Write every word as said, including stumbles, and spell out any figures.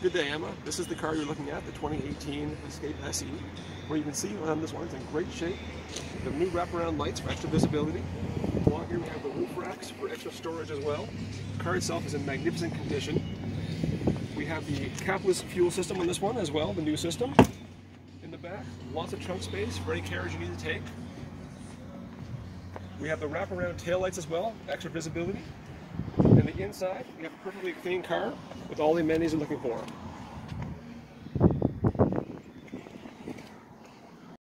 Good day, Emma. This is the car you're looking at, the twenty eighteen Escape S E. Where you can see on this one, it's in great shape. The new wraparound lights for extra visibility. Along here we have the roof racks for extra storage as well. The car itself is in magnificent condition. We have the capless fuel system on this one as well, the new system. In the back, lots of trunk space for any carriage you need to take. We have the wraparound taillights as well, extra visibility. And the inside, we have a perfectly clean car with all the amenities you're looking for.